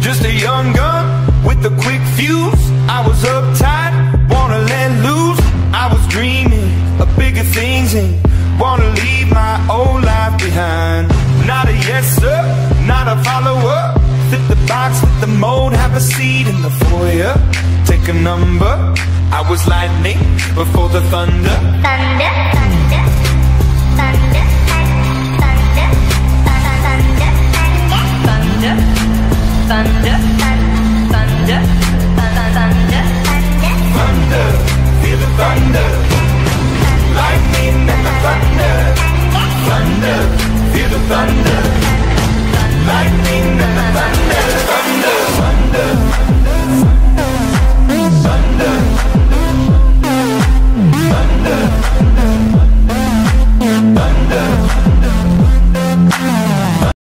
just a young gun with a quick fuse. I was uptight, wanna let loose. I was dreaming of bigger things and wanna leave my old life behind. Not a yes sir, not a follower. Fit the box, fit the mold, have a seat in the foyer. Take a number, I was lightning before the thunder. Thunder, thunder, thunder, thunder, thunder, thunder, thunder, thunder.